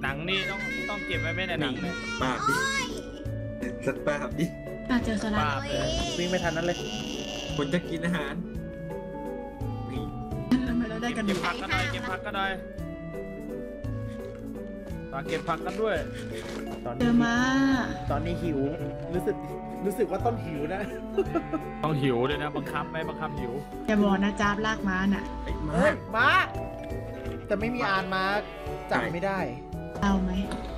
หนังนี่ต้องเก็บไว้ไม่ในหนังเนี่ยปากดิสักปากดิเจอโซล่าวิ่งไม่ทันนั้นเลยคนจะกินอาหารนี่ทำไมเราได้กันเก็บผักกันหน่อยเก็บผักกันหน่อยฝากเก็บผักกันด้วยเจอมาตอนนี้หิวรู้สึกว่าต้นหิวนะต้องหิวด้วยนะบังคับไหมบังคับหิวอย่าบอกนะจ้าบลากม้าน่ะไอ้มาเฮ้ยม้าแต่ไม่มีอานม้าจับไม่ได้เอาไหม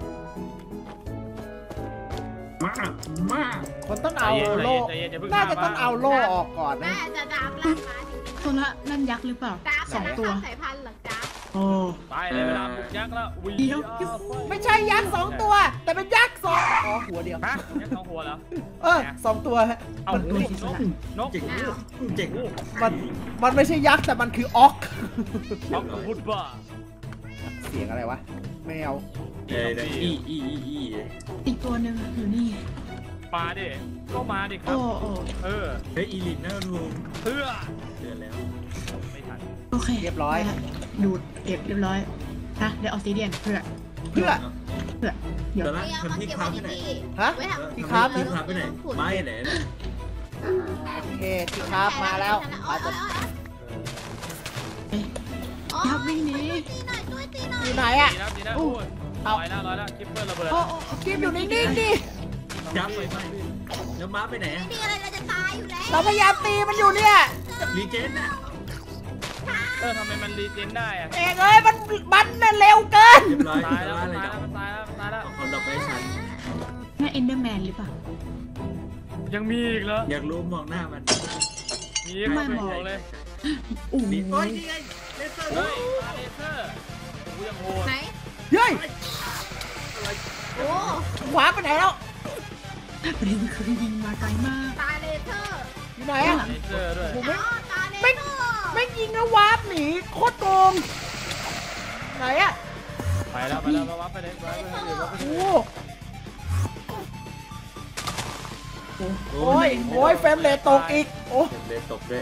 มามันต้องเอาโล่ใจเย็นอย่าเพิ่งน่าจะต้องเอาโล่ออกก่อนนะน่าจะดามล่างมาจริงโซล่านั่นยักษ์หรือเปล่าๆดามสองตัวสายพันธุ์หรอจ๊ะโอ้ตายเลยเวลาบุกยักษ์แล้ววิ่งเดี๋ยวไม่ใช่ยักษ์2 ตัว แต่เป็นยักษ์2อ๋อหัวเดียวฮะยักษ์สองหัวเหรอ 2 ตัวฮะเอามันนกนกเจ๋งเจ๋งมันไม่ใช่ยักษ์แต่มันคือออกนกพุดบ้าเสียงอะไรวะแมวอีอีกตัวหนึ่งอยู่นี่ปลาดิก็มาดิครัโอ้บโอ้เออเฮ้ยอีลิทนะทูเพื่อเดือดแล้วไม่ทันโอเคเรียบร้อยได้ละดูดเก็บเรียบร้อยนะเดี๋ยวออกซิเดียนเพื่อเพื่อเดี๋ยวตอนแรกไม่เอาทำมาที่เก็บค้าไว้ไปไหนที่ฮะไว้ทำที่ค้าไหมที่ค้าไปไหนไม้ไหนนะโอเคที่ครับมาแล้วอ๋ออาจจะอ๋อยับวิ่งหนีตีหน่อยช่วยตีหน่อยอยู่ไหนอะดีนะดีนะโอ้ยลอยแล้วคิปเปอร์ระเบิดโอ้โอ้กิมอยู่นิ่งๆดิจับไปไหมแล้วม้าไปไหนไม่มีอะไรเราจะตายอยู่แล้วเราพยายามตีมันอยู่เนี่ยรีเจนน่ะทำไมมันรีเจนได้อะเอกเอ้ยมันน่ะเร็วเกินเรียบร้อยตายแล้วอะไรตายกับแล้วตายแล้วตายแล้วของดอกไม้ชันนั่นเอนเดอร์แมนหรือเปล่ายังมีอีกเหรออยากรู้มองหน้ามันมีอีกไม่ไม่บอกบอกเลยโอ้โหนี่โอ้ยนี่ไงเลเซอร์เฮ้ยตาเลเซอร์โอ้ยยังโหดไหนเฮ้ยโอ้ขวาไปไหนแล้วประเด็นคือยิงมาไกลมากตาเลเซอร์อยู่ไหนอะเลเซอร์ด้วยผมอ๋อไม่ตาเลเซอร์ไม่ยิงแล้ววาร์ปหนีโคตรโกงไหนอะไปแล้วมาวับไปเลยไปเลยโอ้โอ้ยเฟรมเรทตกอีกโอ้เลยตกด้วย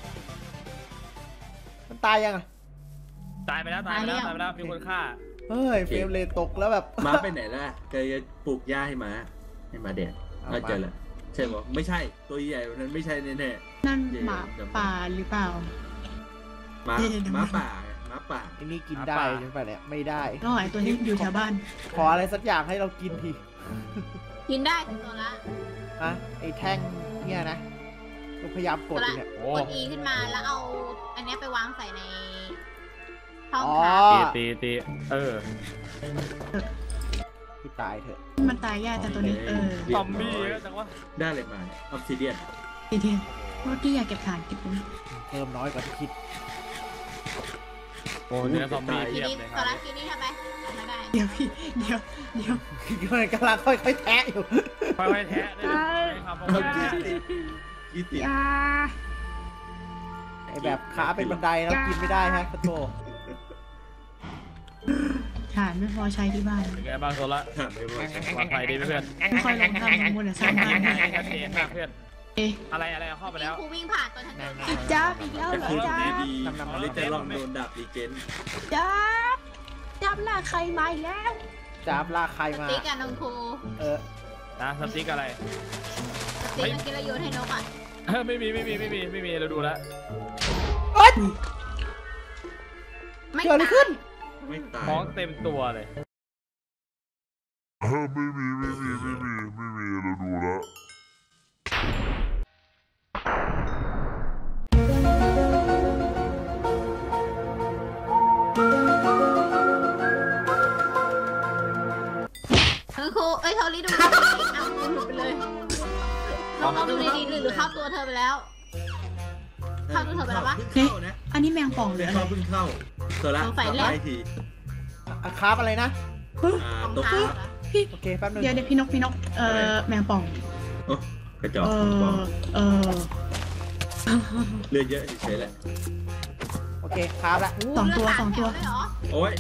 มันตายยังอะตายไปแล้วมีคนฆ่าเฮ้ยเฟรมเรทตกแล้วแบบม้าไปไหนล่ะเกยปลูกหญ้าให้ม้าแดดเราเจอแล้วใช่ปะไม่ใช่ตัวใหญ่นั้นไม่ใช่แน่นั่นหมาป่าหรือเปล่าๆม้าป่าไอ้นี่กินได้ใช่ปะเนี่ยไม่ได้ก็ไอตัวนี้อยู่แถวบ้านขออะไรสักอย่างให้เรากินทีกินได้ถึงตัวละฮะไอ้แท่งเนี่ยนะเราพยายามกดอยู่เนี่ยโอ้กด E ขึ้นมาแล้วเอาอันนี้ไปวางใส่ในห้องอ๋อครับตีเออที่ตายเถอะมันตายยากแต่ตัวนี้ซอมบี้เยอะจังวะได้เลยมาออฟซิเดียนทีเดียวเมื่อกี้อยากเก็บฐานเก็บตรงนี้เพิ่มน้อยกว่าที่คิดโอ้เนื้อซอมบี้ทีเทียบนี้เลยคตัวรับละทีนี้ทำไมทำไม่ได้เดี๋ยวพี่เดี๋ยวมันกำลังค่อยๆแทะอยู่ค่อยๆแทะได้ครับยี่สิบยาไอ้แบบขาเป็นบันไดแล้วกินไม่ได้ฮะขอโทษฐานไม่พอใช้ที่บ้านเป็นไงบ้างโซล่าถามไม่ว่าปลอดภัยดีไหมเพื่อนไม่ค่อยลงทำทั้งหมดสร้างบ้านชัดเจนมากเพื่อนเอ๊ะอะไรเข้าไปแล้วครูวิ่งผ่านตัวฉันเดินผ่านจ้าบอีกแล้วเหรอคุณจ้าบดีๆเลยจะลองโดนดาบรีเจนจ้าบจ้าบล่าใครมาอีกแล้วจับลากใครมาติ๊กกับน้องครูนะสติ๊กอะไรติ๊กเมื่อกี้เราโยนให้นกอ่ะไม่มีเราดูแล้วเอ้ยไม่เกิดอะไรขึ้นไม่ตายท้องเต็มตัวเลยไม่มีเราดูแล้วน้องครูเทอรี่ดูดีๆอ้าวหลุดไปเลยน้องดูดีๆหรือเข้าตัวเธอไปแล้ว เข้าตัวเธอไปแล้วปะเข้านะอันนี้แมงป่องหรืออะไรเพิ่งเข้าโซล่าได้ทีคราฟอะไรนะของตกเท้าโอเคแป๊บนึงเดี๋ยวพี่นกแมงป่องโอ้กระจอกเออเลือดเยอะเฉยๆแหละโอเคคราฟละสองตัวสองตัวโอ้ย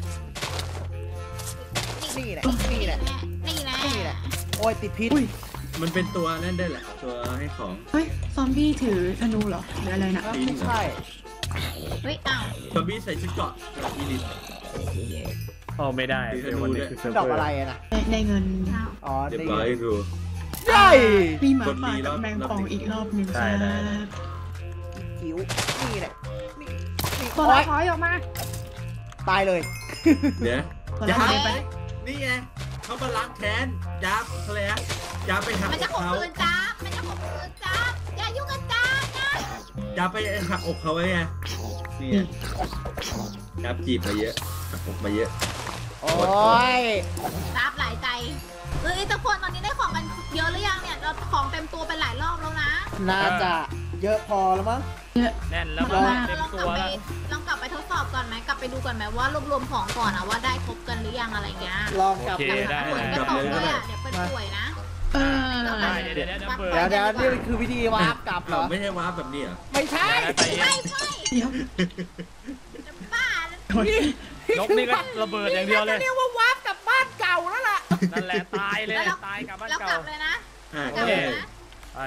นี่แหละนี่แหละนี่แหละนี่แหละโอ้ยติดพิษมันเป็นตัวนั่นได้แหละตัวให้ของเฮ้ยซอมบี้ถือธนูเหรอหรืออะไรนะไม่ใช่เฮ้ยอ้าวซอมบี้ใส่ชุดเกราะอีลิทเข้าไม่ได้เป็นวันนี้คือเซิร์ฟดอกเวออะไรร์อะนะได้เงินอ๋อเรียบได้ร้อยครูใช่มีหมาป่ากับแมงป่องอีกรอบหนึ่งครับจิ๋วนี่แหละนี่นี่ตัวโอ๊ละยถอยออกมาตายเลยเดี๋ยวตัวจัละบถอยไปนี่ไงเขามาล้างแค้นจับอะไรนะจับไปหักมันจะอกข่มเขาขืนจ้าบมันจะข่มขืนจ้าบอย่ายุ่งกับจ้าบนะจับไปหักอกเขาไว้ไงนี่ไงจับจีบมาเยอะหักอกมาเยอะโอ้ยจ้าบหลายใจเฮ้ยทุกคนตอนนี้ได้ของกันเยอะหรือยังเนี่ยเราของเต็มตัวไปหลายรอบแล้วนะน่าจะเยอะพอแล้วมั้งแน่นแล้วลก็องเต็มกตัลัวบไปแล้วลองกลับไปทดสอบก่อนไหมกลับไปดูก่อนไหมว่ารวมของก่อนอะว่าได้ครบกันหรือยังอะไรเงี้ยลองกลับโอเคเลยได้ผลกระสอบด้วยอะเดี๋ยวเป็นป่วยนะเออได้เดี๋ยวเปิดเดี๋ยวนี่คือวิธีวาร์ปกลับเหรเราอไม่ใช่วาร์ปแบบนี้เหรอไม่ใช่ไปไม่เดี๋ยวจะบ้านกนี่ก็ระเบิดอย่างเดียวเลยเรียกว่าวาร์ปกลับบ้านเก่าแล้วล่ะนั่นแหละตายเลยตายกับบ้านแล้วเก่ากลับเลยนะอ่ากลับโอเลเคยนะไป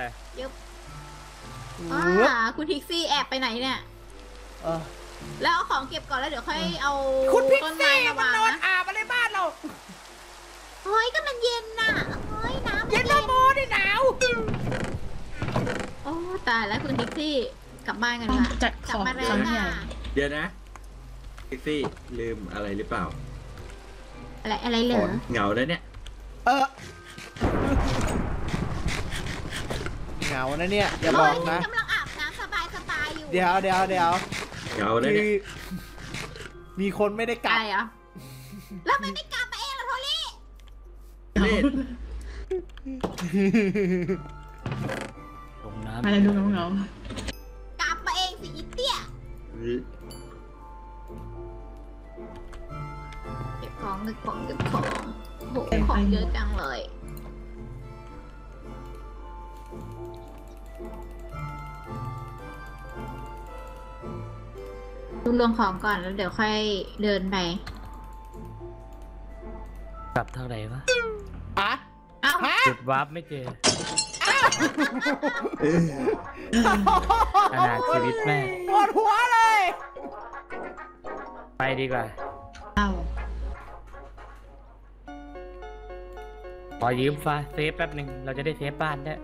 คุณทิกซี่แอบไปไหนเนี่ยเออแล้วเอาของเก็บก่อนแล้วเดี๋ยวค่อยเอาคุณพิกต้นไม้ซี่มามานวางนอนนะอาบอะไรบ้านเราเฮ้ยก็มันเย็นน่ะเฮ้ยน้ำมันเย็นละโมได้หนาวโอ้ตายแล้วคุณทิกซี่กลับบ้านกันดีกว่าจัดกขลับองมาคแล้วรั้งใหญ่ค่ะเดี๋ยวนะทิกซี่ลืมอะไรหรือเปล่าอะไรเหรอเหงาแล้วเนี่ยเออเหงานะเนี่ยอย่าบอกนะกำลังอาบน้ำสบายอยู่เดี๋ยวเหงาแล้วคืเนี่อย มีคนไม่ได้กลับอะไรอ่ะแล้วมันไม่กลับมาเองเหรอโทลี่เล่นลงน้ำอะไรดูเงากลับมาเองสิอีเตี้ยเก็บของโหของเยอะจังเลยดูรวมของก่อนแล้วเดี๋ยวค่อยเดินไปกลับเท่าไหร่วะอะเอ้าฮะจุดวาร์ปไม่เจอขนาดชีวิตแม่ปวดหัวเลยไปดีกว่าเอ้าขอยืมฟ้าเซฟแป๊บหนึ่งเราจะได้เซฟบ้านได้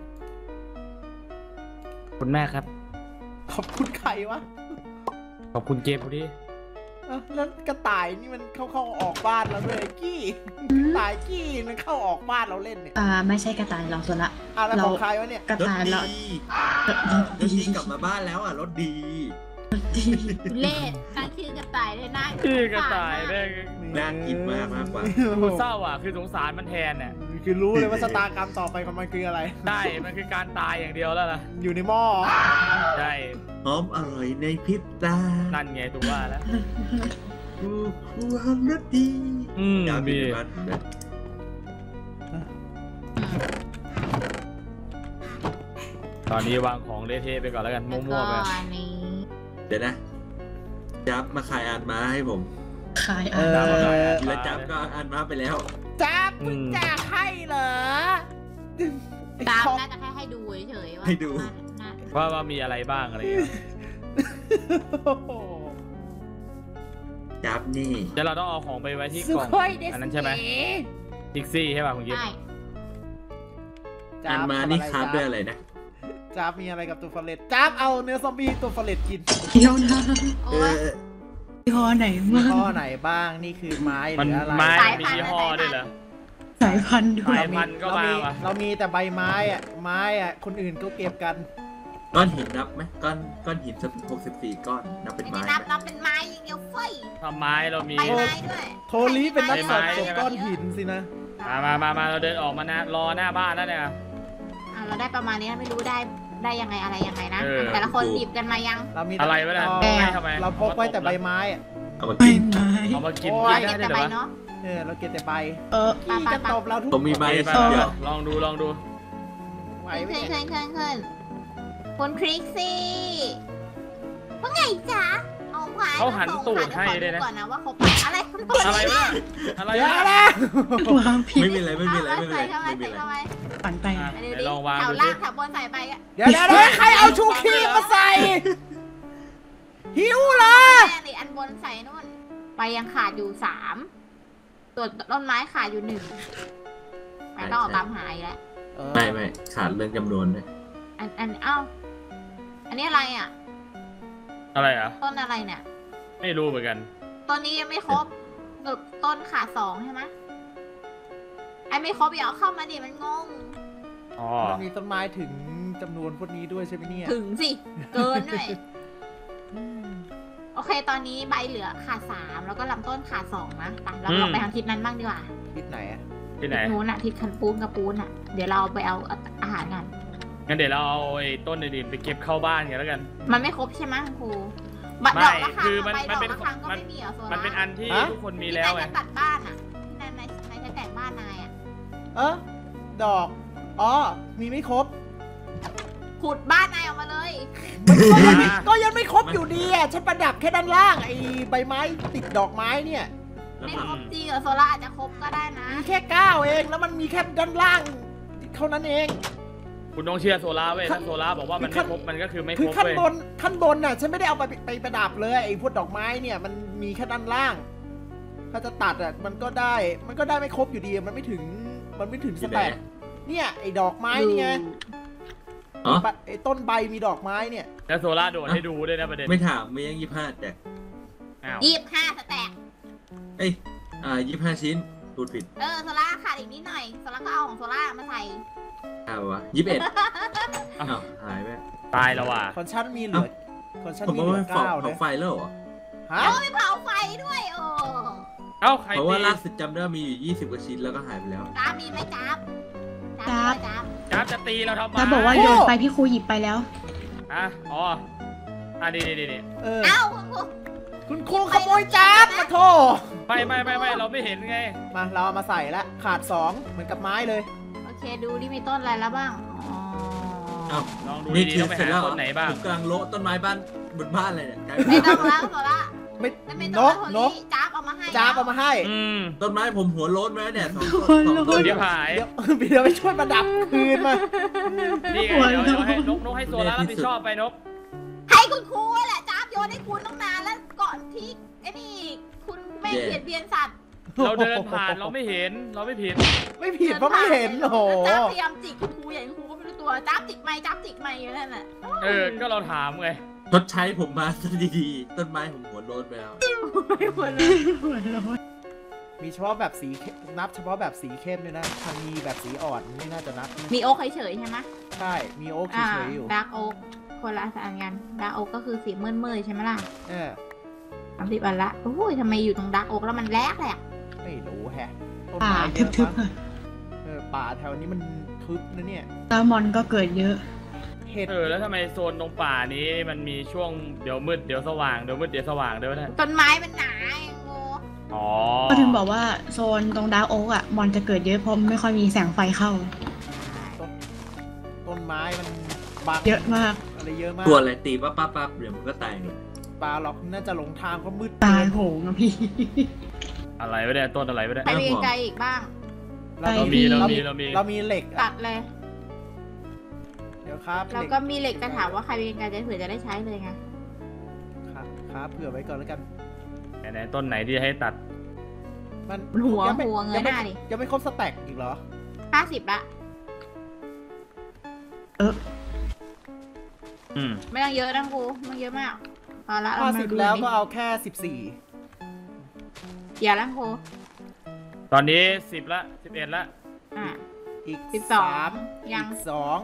คุณแม่ครับขอบคุณใครวะขอบคุณเกมพอดีแล้วกระต่ายนี่มันเข้าออกบ้านเราด้วยกี้ตายกี้มันเข้าออกบ้านเราเล่นเนี่ยไม่ใช่กระต่ายเราส่วนละอะไรของใครวะเนี่ยกระรถต่ายดีเรารถดีกลับมาบ้านแล้วอ่ะรถดีเล่ตั้งชื่อกระต่ายเลยนะชื่อกระต่ายแม่งน่ากินมากกว่ากูเศร้าอ่ะคือสงสารมันแทนเนี่ยคือรู้เลยว่าชะตากรรมต่อไปของมันคืออะไรได้มันคือการตายอย่างเดียวแล้วล่ะอยู่ในหม้อใช่หอมอร่อยในพริบตานั่นไงถูกว่าแล้วความรสดี อยากมีมีบ้านแบบตอนนี้วางของเละเทะไปก่อนแล้วกันมั่วๆไปแล้วก็อันนี้เดี๋ยวนะจับมาขายอ่านม้าให้ผมขายเออ่ะอแล้วจับก็อ่านม้าไปแล้วจ้าเพิ่งจะให้เหรอตามน่าจะแค่ให้ดูเฉยๆว่าให้ดูว่ามีอะไรบ้างอะไรอย่างเงี้ยจับนี่เดี๋ยวเราต้องเอาของไปไว้ที่กล่องอันนั้นใช่ไหมพิกซี่ใช่ป่ะคุณยิปใช่อ่านม้านี่ครับด้วยอะไรนะจ้าบมีอะไรกับตัวฟอเรตจ้าบเอาเนื้อซอมบี้ตัวฟอเรตกินเดี๋ยวนะโอ้ยยี่ห้อไหนมีมั่งข้อไหนบ้างนี่คือไม้หมันรืออะไรไม้สายมีพันธุ์ยี่ห้อด้วยเหรอสายพันธุ์ด้วยสายพันธุ์ก็มาว่ะเรามีแต่ใบไม้อะไม้อะคนอื่นก็เก็บกันก้อนหินนับไหมก้อนหิน64 ก้อนนับเป็นไม่ไม้ได้นับเป็นไม้อย่างเดียวเฟ้ยทำไม้เรามีใบไม้ด้วยโทลีเป็นนักสะใบไม้สมก้อนหินสินะมาเราเดินออกมานะรอหน้าบ้านแล้วเนี่ยเราได้ประมาณนี้นะไม่รู้ได้ยังไงอะไรยังไงนะเออแต่ละคนหยิบกันมายังเรามีอะไรวะเนี่ยเราทำไมเราพกไว้แต่ใบไม้อะเอามาใบกินไม้เอามากินโอ้กิยนได้เก็บด้วยแต่เหรอวะใบเนาะเราเก็บแต่ใบปะพี่จะตบเราทุกผมมีใบไปสุดยอดลองดูไหวขึ้นไหมขึ้นคนคลิกซี่ว่าไงจ๊ะเอาไว้เขาหันตูดให้เลยนะก่อนนะว่าเขาไปอะไรอะไรวะเนี่ยอะไรเดี๋ยววะนะวางผิดไม่มีอะไรไม่มีอะไรเอาไม่มีใส่อะไรเข้าไปไม่มีใส่อะไรเข้าไปฝันไปอ่ะไปดูเดี๋ดิยวลองวางแถวดูล่าสิงแถวบนใส่ไปอ่ะเดี๋ยวใครเอาชูคีมาใส่ หิวเหรอแม่นี่อันบนใส่นู่นไปยังขาดอยู่3 ส่วนต้นไม้ขาดอยู่1ไม่ต้องออกตามหายแล้วไม่ขาดเรื่องจำนวนด้วยเอ้าอันนี้อะไรอ่ะอะไรอ่ะต้นอะไรเนี่ยไม่รู้เหมือนกันต้นนี้ยังไม่ครบต้นขาด2ใช่ไหมไอ้ไม่ครบอย่าเอาเข้ามาดิมันงงมันมีต้นไม้ถึงจำนวนพวกนี้ด้วยใช่ไหมเนี่ยถึงสิเกินด้วยโอเคตอนนี้ใบเหลือขาด3แล้วก็ลำต้นขาด2นะไปเราลองไปทางทิศนั้นบ้างดีกว่าทิศไหนอะทิศไหนนู้นอะทิศคันปูนกับปูนอะเดี๋ยวเราไปเอาอาหารกันงั้นเดี๋ยวเราเอาไอ้ต้นอื่นไปเก็บเข้าบ้านกันแล้วกันมันไม่ครบใช่ไหมครูไม่คือมันเป็นมันเป็นอันที่ทุกคนมีแล้วไงจะตัดบ้านอะที่นายจะแต่งบ้านนายอะดอกมีไม่ครบขุดบ้านนายออกมาเลยก็ยังไม่ครบอยู่ดีอ่ะฉันประดับแค่ด้านล่างไอ้ใบไม้ติดดอกไม้เนี่ยไม่ครบจริงเหรอโซล่าอาจจะครบก็ได้นะมีแค่9เองแล้วมันมีแค่ด้านล่างเท่านั้นเองคุณต้องเชื่อโซล่าเว้ยถ้าโซล่าบอกว่ามันไม่ครบมันก็คือไม่ครบคือขั้นบนน่ะฉันไม่ได้เอาไปประดับเลยไอ้พวกดอกไม้เนี่ยมันมีแค่ด้านล่างถ้าจะตัดอ่ะมันก็ได้ไม่ครบอยู่ดีมันไม่ถึงสแตทเนี่ยไอ้ดอกไม้นี่ไงไอ้ต้นใบมีดอกไม้เนี่ยแล้วโซล่าโดดให้ดูด้วยนะประเด็นไม่ถามไม่ยัง25แต่ 25สแต็ก 25ชิ้นพูดผิดโซล่าขาดอีกนิดหน่อยโซล่าก็เอาของโซล่ามาใส่วะ21หายไปตายแล้วว่ะคนชั้นมีเหลือคนชั้นมีเหลือ9 เลยไฟแล้วเหรอไม่เผาไฟด้วยเพราะว่าล่าสุดจำได้มีอยู่20กว่าชิ้นแล้วก็หายไปแล้วจ้ามีไหมจ้าจะตีเราทำไมจะบอกว่าโยนไปพี่ครูหยิบไปแล้วนี่คุณครูขโมยจ้ามาโทษไม่เราไม่เห็นไงมาเราเอามาใส่แล้วขาด2เหมือนกับไม้เลยโอเคดูดิมีต้นอะไรแล้วบ้างลองดูดีๆต้องไปหาต้นไหนบ้างกลางโละต้นไม้บ้านบนบ้านเลยเนี่ยไม่ต้องแล้วโซล่าไม่นกจ้าบเอามาให้ต้นไม้ผมหัวโล้นไหมเนี่ย2 ต้นเดี๋ยวหายเดี๋ยวไปช่วยประดับคืนมานี่ไงเดี๋ยวให้นกให้โซล่ารับผิดชอบไปนกให้คุณครูแหละจ้าบโยนให้คุณตั้งนานแล้วก่อนที่นี่คุณไม่เบียดสัตว์เราเดินผ่านเราไม่เห็นเราไม่ผิดเพราะไม่เห็นโอ้โหจ้าพยายามจิกคุณครูอย่างคุณครูก็ไม่รู้ตัวจ้าจิกไม่อย่างนั้นแหละก็เราถามไงทดใช้ผมมาซะดีๆต้นไม้ผมหัวโล้นไปแล้วมีเฉพาะแบบสีนับเฉพาะแบบสีเข้มเลยนะถ้ามีแบบสีอ่อนไม่น่าจะนับมีโอ๊กเฉยใช่ไหมใช่มีโอ๊กเฉยอยู่ดาร์กโอ๊กคนละอันกันดาร์กโอ๊กก็คือสีมืดๆใช่ไหมล่ะ30 อันละโอ้ยทำไมอยู่ตรงดาร์กโอ๊กแล้วมันแรกเลยไม่รู้แฮะต้นไม้ทึบป่าแถวนี้มันทึบนะเนี่ยแซลมอนก็เกิดเยอะแล้วทำไมโซนตรงป่านี้มันมีช่วงเดี๋ยวมืดเดี๋ยวสว่างเดี๋ยวมืดเดี๋ยวสว่างด้วยวะเนี่ยต้นไม้มันหนาก็ถึงบอกว่าโซนตรงดาร์กโอ๊กมอนจะเกิดเยอะเพราะไม่ค่อยมีแสงไฟเข้าต้นไม้มันบังเยอะมากอะไรเยอะมากตัวอะไรตีปั๊บเดี๋ยวมันก็ตายเลยปลาหรอกน่าจะหลงทางเพราะมืดตายโหงนะพี่อะไรวะเนี่ยต้นอะไรวะเนี่ยใครมีไกลอีกบ้างเรามีเหล็กตัดเลยเดี๋ยวครับเราก็มีเหล็กจะถามว่าใครมีไกลจะเผื่อจะได้ใช้เลยไงครับเผื่อไว้ก่อนแล้วกันไหนต้นไหนที่ให้ตัดมันหัวเงยหน้าดิยังไม่ครบสแต็กอีกเหรอ 50ละไม่ต้องเยอะนะครูไม่เยอะมากพอละ 50แล้วก็เอาแค่ 14อย่าละครูตอนนี้10ละ11ละอีก 13ยัง 2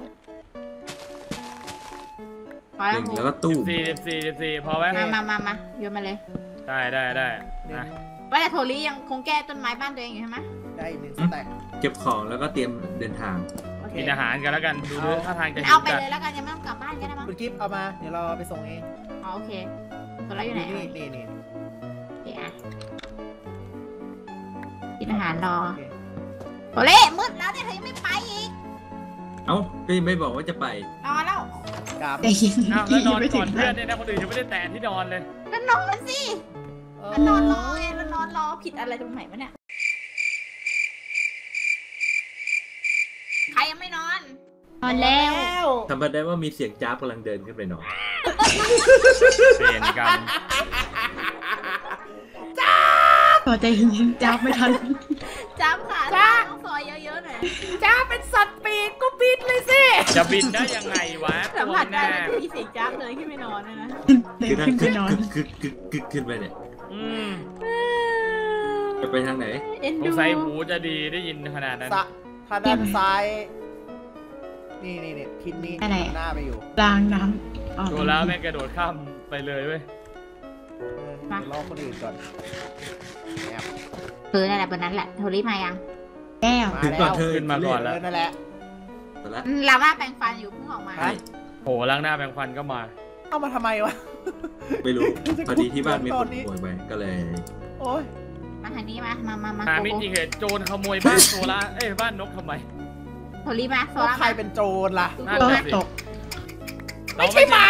แล้วก็ตู้ 14พอไหมมาโยนมาเลยได้ว่าแต่โทลี่ยังคงแก้ต้นไม้บ้านตัวเองอยู่ใช่ไหมได้1สแต็กเก็บของแล้วก็เตรียมเดินทางกินอาหารกันแล้วกันดูท่าทางจะเอาไปเลยแล้วกันยังไม่ต้องกลับบ้านกันนะมั้งคุณกิฟต์เอามาเดี๋ยวเราไปส่งเองโอเคตัวเราอยู่ไหนนี่กินอาหารรอโทลี่มืดแล้วเนี่ยเธอยังไม่ไปอีกก็ยังไม่บอกว่าจะไปนอนแล้วแล้วนอนก่อนเพื่อนเนี่ยนะคนอื่นยังไม่ได้แตะที่นอนเลยก็นอนสินอนรอไงแล้วนอนรอผิดอะไรตรงไหนวะเนี่ยใครยังไม่นอนแล้วทำได้ว่ามีเสียงจ้าบกำลังเดินขึ้นไปนอนเปลี่ยนกันโซอใจเย็นๆจับไม่ทันจ้ำขาล่างซอยเยอะๆหน่อยจ้าเป็นสัตว์ปีกก็บินเลยสิจะบินได้ยังไงวะสัมตัวผัสได้แน่เลยมีเสียงจ้ำเลยขึ้นไปนอนเลยนะเดิคือนขึ้นไปนอนขึ้นไปเนี่ยอืมจะไปทางไหนเอ็นสดูงสัยหูจะดีได้ยินขนาดนั้นถ้าด้านซ้าย นี่ทิศนี้อะไรหน้าไปอยู่ล้างน้ำอ๋อดูแล้วแม่งกระโดดข้ามไปเลยเว้ยเดี๋ยวรอคนอื่นก่อนแอบนั่นแหละบนนั้นแหละโทรรีมายังแก้วมาถึงแล้ก่อนวเธอขึ้นมาก่อนแล้วนั่นแหละแต่ละลาว่าแปรงฟันอยู่เพิ่งออกมาฮะโหล้างหน้าแปรงฟันก็มาเอามาทำไมวะไม่รู้พอดีที่บ้านมีคนตอนนี้ขโมยไปก็เลยโอ้ยมาทางนี้มาถามจริงๆเหตุโจรขโมยบ้านโซล่าบ้านนกทำไมโทรรีมาโซแล้วล่าใครเป็นโจรล่ะนั่นก็น่ะสิตกไม่ใช่หมา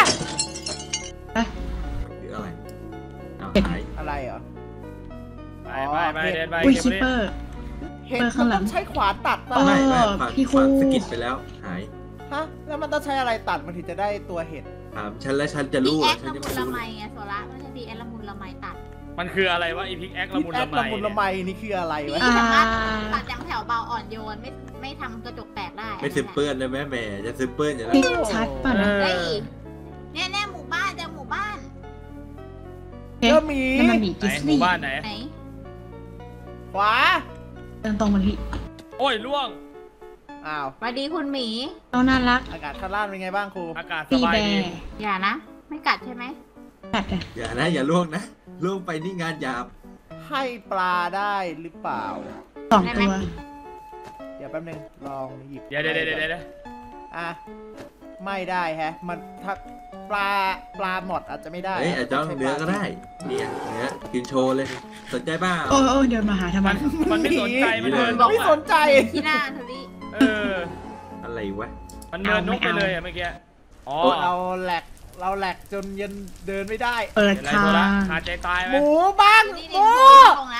หรืออะไรเอาหายอะไรเหรอไปเดินไปอุ้ยเก็บชิปไว้เปอร์เห็นเปิดข้างหลัมันงต้องใช้ขวานตัดป่ะเออไม่พี่ครูผ่านสกิดไปแล้วหายฮะ แล้วมันต้องใช้อะไรตัดมันถึงจะได้ตัวเห็ดถามฉันและฉันจะดีรู้แออ่ะคฉันละจะมุไม่นรู้ละไมไงโซล่าไม่ใช่ดีแอคละมุนละไมตัดมันคืออะไรวะอีพิกแอคละมุนละไมละมุนละไมนี่คืออะไรวะนี่สามารถตัดอย่างแถวเบาอ่อนโยนไม่ทำกระจกแตกได้ไม่ซึมเปื้อนเลยแม่จะซึมเปื้อนอยู่แล้วพี่ชัดป่ะนะเฮ้ยเนี่ยหมู่บ้านหมู่บ้านเอ๊ะเจ้าหมีนั่นมันหมีไหนกิสหมู่ลี่บ้านไหนไหนขวาเดินตรงมาพี่โอ้ยล่วงอ้าวสวัสดีคุณหมีต้องน่ารักอากาศข้างล่างเป็นไงบ้างครูอากาศสตีบายแบดีร์อย่านะ ไม่กัดใช่ไหมกัดอะอย่านะอย่าล่วงนะล่วงไปนี่งานหยาบให้ปลาได้หรือเปล่า 2 ตัวเดี๋ยวแป๊บนึง ลองหยิบเดี๋ยวอ่ะ ไม่ได้แฮะ มันถ้าปลาหมดอาจจะไม่ได้เฮ้ยอาจจะใช้เนื้อก็ได้เนี่ยเนื้อกินโชว์เลยสนใจบ้าโอ้เดินมาหาทำไมมันไม่สนใจมันเดินนกไม่สอะนใจที่หน้าโทรีอะไรวะมันเดินนกไปเลยอะเมื่อกี้อ๋อเราแหลกจนยันเดินไม่ได้เปิดอะไรทาตัวละงขาดใจตายไหหมมูบ้างนี่หนี่มูลงนะ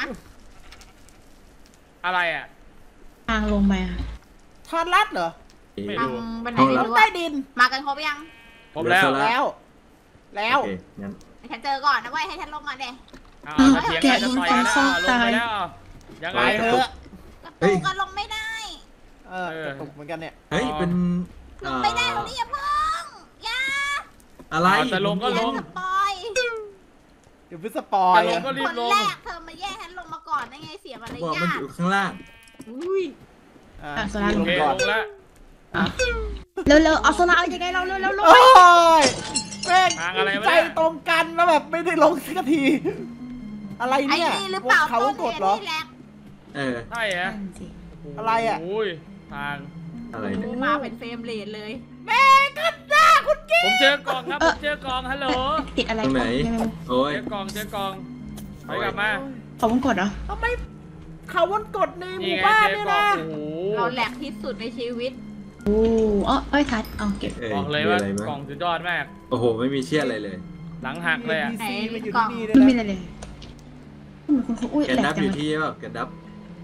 อะไรอ่ะทางลงไปอะทานลัดเหรอไม่ทางรู้บันไดห้องไม่ลับรู้ใต้อะดินมากันครบยังครบแล้วเหลือโซล่าแล้วโอเคงั้นให้ฉันเจอก่อนนะเว้ยให้ฉันลงก่อนเด้จะเถียงกันจะต่อยกันแล้วลงไปแล้วยังไปไงเถอะกระตุกก็ลงไม่ได้กระตุกเหมือนกันเนี่ยเฮ้ยเป็นลงไม่ได้โทรีอย่าเพิ่งอย่าอะไรจะลงก็ลงอย่าสปอยเดี๋ยวพิสปอยจะลงก็รีคบนลงแรกเธอมาแย่งฉันลงมาก่อนได้ไงเสียมารบอกยามันทอยู่ข้างล่างอุ้ยโซล่าโอลงเคก่อนลงแล้วเร็วๆเอาโซล่าเอายังไงเราเร็วๆลงโอ้ยแม่งทางอะไรวะใจเนี่ยตรงกันแล้วแบบไม่ได้ลงสักที อะไรไอ้เนี่ยนี่หรือเปล่าเขาต้นกดเหตุเหรอที่แรกเออใช่ฮะนั่นสิอะไรอะโอ้ยทางอะไรเนี่ยมาเป็นเฟรมเรทเลยแม่กันจ้าคุณกิ๊ผมเจอกล่องครับผมเจอกล่องฮัลโหลติดอะไรตรงไหนยังไงโอ้ยเจอกล่องไปกลับมาเขาวงกดเหรอทำไมเขาวนกดในหนี่มู่ไงบ้านเจอเนี่ยกล่องนะโอ้โหเราแหลกที่สุดในชีวิตโอ้เอ้ยทัดเอาเก็บบอกเลยมีว่าอะไรมั้ยกล่องสุดยอดมากโอ้โหไม่มีเชี่ยอะไรเลยหลังหักเลยอ่ะมี NPC มาอยู่กล่องที่นี่ด้ไม่วยมีนะอะไรเลยคุณครูอุ้ยแกแหลนักบจัอง ยู่เลยที่แบบแกนับ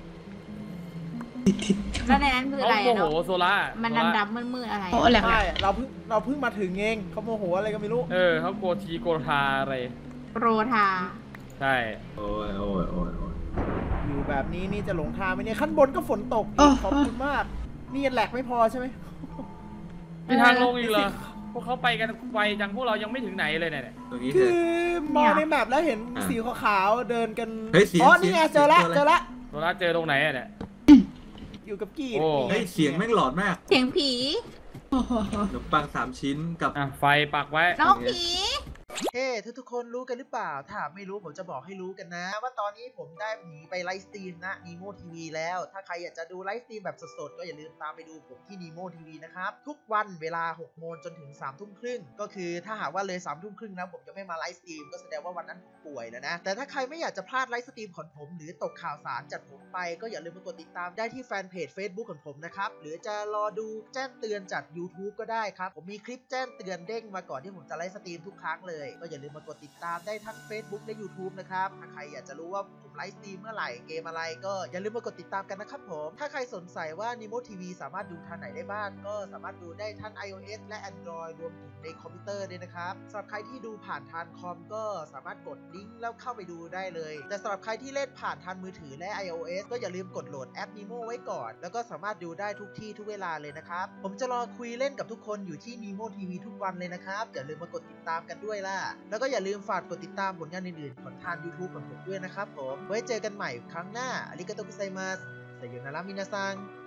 แล้วในนั้นคืออะไรโอ้อะโหเนาะโซล่ามันโซล่าดำๆมืดๆอะไรโอ้อะแหลกใช่เราเพิ่งมาถึงเองเขาโมโหอะไรก็ไม่รู้เขาโกทีโกทาอะไรโรธาใช่โอ้ยโอ้ยโอ้ยโอ้ยอยู่แบบนี้นี่จะหลงทางไหมเนี่ยขั้นบนก็ฝนตกอีกขอบคุณมาก นี่ยังแหลกไม่พอใช่ไหมมีทางลงอีกเหรอพวกเขาไปกันไวจังพวกเรายังไม่ถึงไหนเลยเนี่ยตรงนี้เถคือะอมองในแมปแล้วเห็นสีขาวๆเดินกันเฮ้ยเสียงอ๋อนี่ไงเสีเจยงอละเสียงตัวอะไรเจอละโซล่าเจอตรงไหนอะเนี่ยอยู่กับกี้โอ้เฮ้ยเสียงแม่งหลอนมากเสียงผีโอ้โหขนมปัง3 ชิ้นกับอ่ะไฟปักไว้น้องผีเฮ้ทุกคนรู้กันหรือเปล่า ถ้าไม่รู้ผมจะบอกให้รู้กันนะ ว่าตอนนี้ผมได้หนีไปไลฟ์สตรีมนะ Nemo TV แล้ว ถ้าใครอยากจะดูไลฟ์สตรีมแบบสดๆ ก็อย่าลืมตามไปดูผมที่ Nemo TV นะครับ ทุกวันเวลา 6 โมงจนถึง 3 ทุ่มครึ่ง ก็คือถ้าหากว่าเลย 3 ทุ่มครึ่งนะผมจะไม่มาไลฟ์สตรีมก็แสดงว่าวันนั้นผมป่วยแล้วนะ แต่ถ้าใครไม่อยากจะพลาดไลฟ์สตรีมของผมหรือตกข่าวสารจากผมไปก็อย่าลืมมากดติดตามได้ที่แฟนเพจ Facebook ของผมนะครับหรือจะรอดูแจ้งเตือนจาก YouTube ก็ได้ครับผมมีคลิปแจ้งเตือนเด้งมาก่อนที่ผมจะไลฟ์สตรีมทุกครั้งเลยก็อย่าลืมมากดติดตามได้ทั้ง Facebook และ YouTube นะครับถ้าใครอยากจะรู้ว่าผมไลฟ์สตรีมเมื่อไหร่เกมอะไรก็อย่าลืมมากดติดตามกันนะครับผมถ้าใครสนใจว่า Nemo TV สามารถดูทางไหนได้บ้างก็สามารถดูได้ทั้ง iOS และ Android รวมถึงในคอมพิวเตอร์ด้วยนะครับสำหรับใครที่ดูผ่านทางคอมก็สามารถกดลิงก์แล้วเข้าไปดูได้เลยแต่สำหรับใครที่เล่นผ่านทางมือถือและ iOS ก็อย่าลืมกดโหลดแอป Nemo ไว้ก่อนแล้วก็สามารถดูได้ทุกที่ทุกเวลาเลยนะครับผมจะรอคุยเล่นกับทุกคนอยู่ที่ Nemo TV ทุกวันเลยนะครับอย่าลืมมากดติดตามกันด้วยล่ะแล้วก็อย่าลืมฝากกดติดตามผลงานอื่นๆของทาง YouTube ของผมด้วยนะครับผมไว้เจอกันใหม่ครั้งหน้าอาริกาโตกุไซมัสไซโยนารามินาซัง